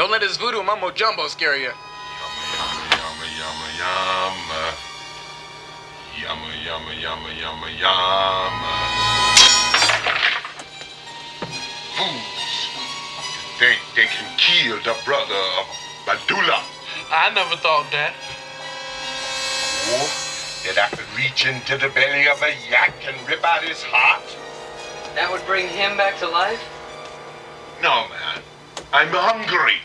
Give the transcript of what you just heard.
Don't let his voodoo mumbo jumbo scare you. Yumma, yumma, yumma, yumma. Yumma, yumma, yumma, yumma, yumma. Fools. Think they can kill the brother of Badula. I never thought that. Or that I could reach into the belly of a yak and rip out his heart? That would bring him back to life? No, man. I'm hungry.